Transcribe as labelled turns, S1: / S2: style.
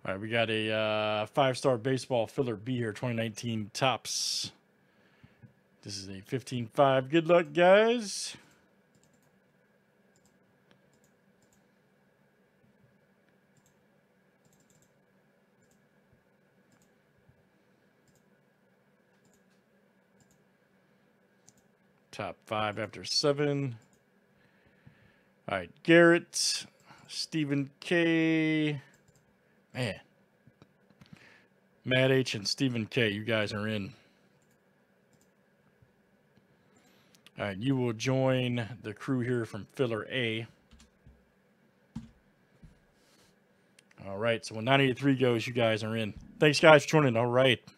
S1: All right, we got a 5-star baseball filler B here, 2019 Topps. This is a 15-5. Good luck, guys. Top 5 after 7. All right, Garrett, Stephen K. Man. Matt H. and Stephen K. You guys are in. All right, you will join the crew here from Filler A. All right, so when 983 goes, you guys are in. Thanks, guys, for joining. All right.